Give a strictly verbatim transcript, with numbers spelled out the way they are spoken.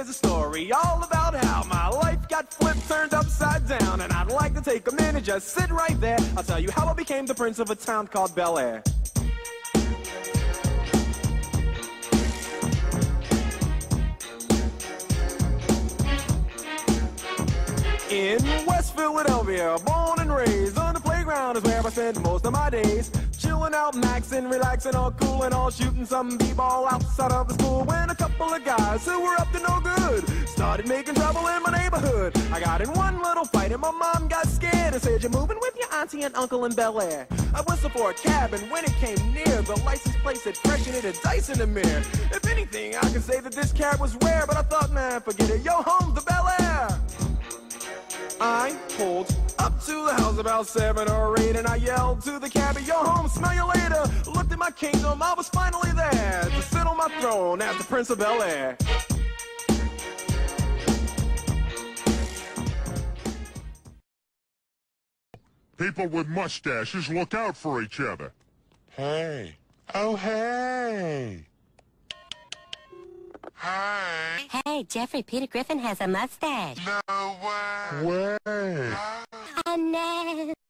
here's a story all about how my life got flipped, turned upside down. And I'd like to take a minute, just sit right there. I'll tell you how I became the prince of a town called Bel Air. In West Philadelphia, born and raised, on the playground is where I spent most of my days. Chilling out, maxing, relaxing, all cool and all, shooting some b-ball outside of the school. When a couple of guys who were up to no good started making trouble in my neighborhood. I got in one little fight and my mom got scared and said, "You're moving with your auntie and uncle in Bel Air." I whistled for a cab, and when it came near, the license plate said fresh and it had dice in the mirror. If anything, I could say that this cab was rare, but I thought, man, forget it, yo, home to Bel Air. I pulled up to the house about seven or eight, and I yelled to the cabbie, "Yo, home, smell you later." Looked at my kingdom, I was finally there to sit on my throne as the Prince of Bel Air. People with mustaches look out for each other. Hey. Oh, hey. Hi. Hey, Jeffrey, Peter Griffin has a mustache. No way. Way. I know.